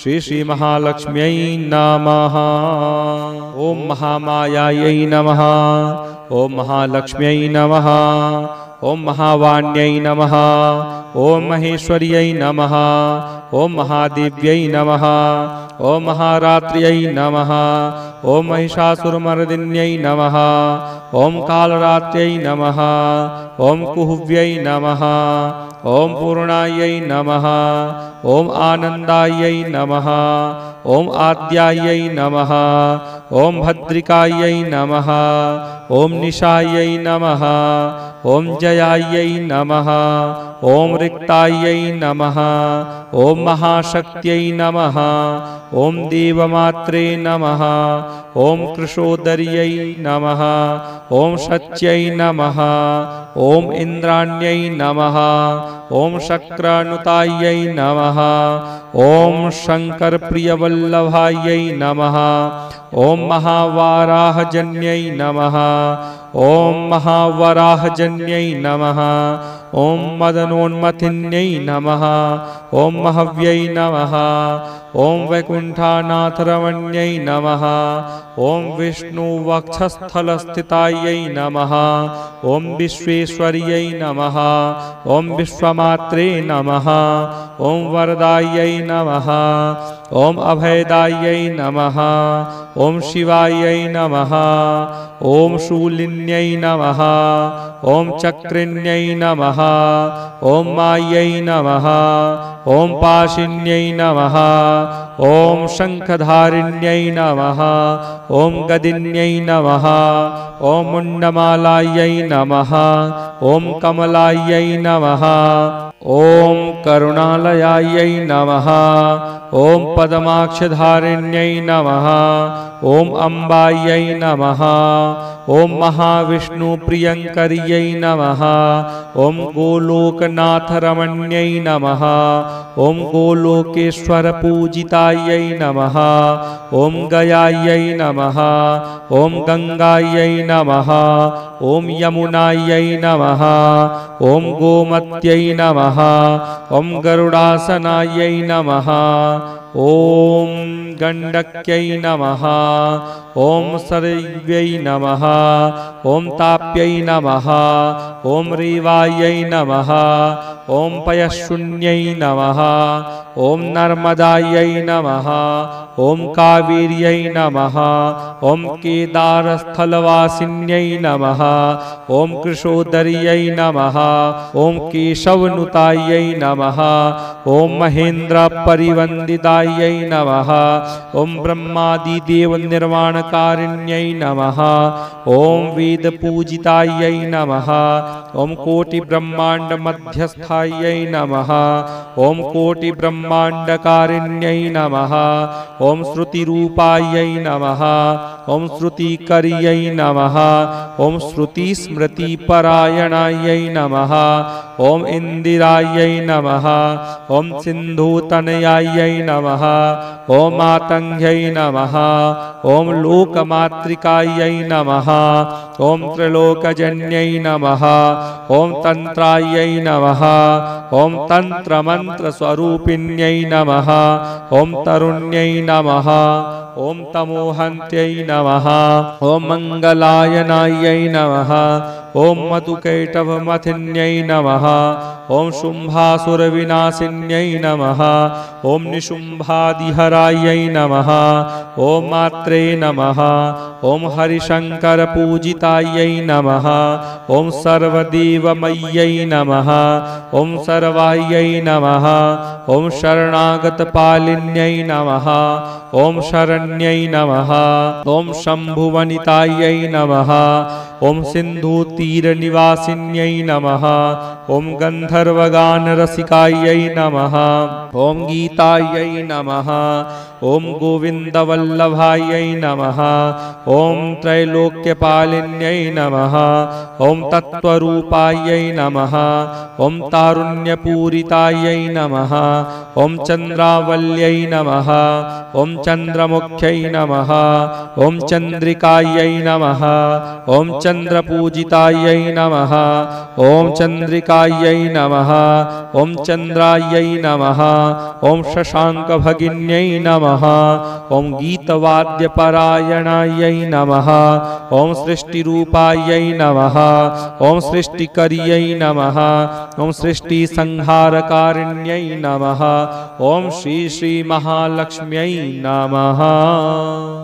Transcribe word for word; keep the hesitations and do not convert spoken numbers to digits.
श्री श्री महालक्ष्म्यै नमः। ओम महामायायै नमः। ओम महालक्ष्म्यै नमः। ओम महावाण्यै नमः। ओम महेश्वर्यै नमः। ओम महादेव्यै नमः। ओम महारात्र्यै नमः। ओम महिषासुरमर्दिन्यै नमः। ओम कालरात्र्यै नमः। ओम कुहव्यै नमः। ओम पूर्णायै नमः। ओम आनन्दायै नमः। ओम आद्यायै नमः। ओम भद्रिकायै नमः। ओम निशायै नमः। ओम जयायै नमः। ओम रिक्तायै नमः। ओम महाशक्त्यै नमः। ओम देवमात्रे नमः। ओम कृशोदर्यै नमः। ओम शच्यै नमः। ओम इंद्राण्यै नमः। ओम शक्रानुतायै नमः। ओम शंकर प्रियवल्लभायै नमः। ओम महावाराहजन्यै नमः। ओम महावराहजन्यै नमः। ओम मदनोन्मथिन्यै नमः। ओम महव्यै नमः। ओम वैकुंठानाथरमण्यै नमः। ओम विष्णुवक्षस्थलस्थितायै नमः। ओम विश्वेश्वर्यै नमः। ओम विश्वमात्रे नमः। ओम वरदायै नमः। ओम अभयदायै नमः। ओम शिवायै नमः। ओम शूलिन्यै नमः। ओम चक्रिण्यै नमः। ओम मायै नमः। ओम पाशिन्यै नमः। ओम शंखधारिण्यै नमः। ओम गदिन्यै नमः। ओम मुंडमालायै नमः। ओम कमलायै नमः। ओम करुणालयायै नमः। ओम पद्माक्षधारिण्यै नमः। ओम अम्बायै नमः। ओम महाविष्णुप्रियंकर्यै नमः। ओम गोलोकनाथरमण्यै नमः। ओम गोलोकेश्वर पूजितायै नमः। ओम गयायै नमः। ओम गंगायै नमः। ओम यमुनायै नमः। ओम गोमत्यै नमः। ओम गरुडासनायै नमः। ओम गंडक्यै नमः। ओम सरय्यै नमः। ओम ताप्यै नमः। ओम रेवायै नमः। ओम पयशून्यै नमः। ओम नर्मदायै नमः। ओम कावेर्यै नमः। ओम केदारस्थलवासिन्यै नमः। ओम कृशोदर्यै नमः। ओम केशवनुतायै नमः। ओम महेन्द्र परिवन्दितायै नमः। ओम ब्रह्मादिदेव निर्वाणकारिण्यै नमः। ओम वेद पूजितायै नमः। ओम कोटि ब्रह्मांड मध्यस्थायै नमः। ओम कोटि ब्रह्मांडकारिण्यै नमः। ओम श्रुति रूपायै नमः। ओम श्रुतिकर्यै नमः। ओम श्रुति स्मृति परायणायै नमः। ओम इंदिरायै नमः। ओम सिंधुतनयायै नमः। ओम मातंग्यै नमः। ओम लोकमातृकायै नमः। ओम त्रिलोकजन्यै नमः। ओम तंत्रायै नमः। ओम तंत्र मंत्र स्वरूपिण्यै नमः। ओम तरुण्यै नमः। ओम तमोहन्त्यै नमः। ओम मंगलायनायै नमः। ओम मधुकैटभमथिन्यै नमः। ओम शुंभासुरविनाशिन्यै नमः। ओम निशुंभादिहरायै नमः। ओम मात्रे नमः। ओम हरिशंकर पूजितायै नमः। ओम सर्वदेवमय्यै नमः। ओम सर्वायै नमः। ओम शरणागतपालिन्यै नमः। ओम शरण्यै नमः। ओम शंभुवनितायै नमः। ओम सिंधुतीरनिवासिन्यै नमः। ओम गंधर्वगानरसिकायै नमः। ओम गीतायै नमः। ओम गोविंदवल्लभायै नमः। ओम त्रैलोक्यपालिन्यै नमः। ओम तत्त्वरूपायै नमः। ओम तारुण्यपूरितायै नमः। ओम चंद्रावल्यै नमः। ओम चंद्रमुख्यै नमः। ओम चंद्रिकायै नमः। ओम चंद्रपूजितायै नमः। ओम चंद्रिकायै नमः। ओम चंद्रायै नमः। ओम शशांक भगिन्यै नमः। ओम गीतवाद्यपरायणायै नमः। ओम सृष्टिरूपायै नमः। ओम सृष्टिकर्यै नमः। ओम सृष्टि संहारकारिण्यै नमः। ओम श्री श्री महालक्ष्म्यै नमः।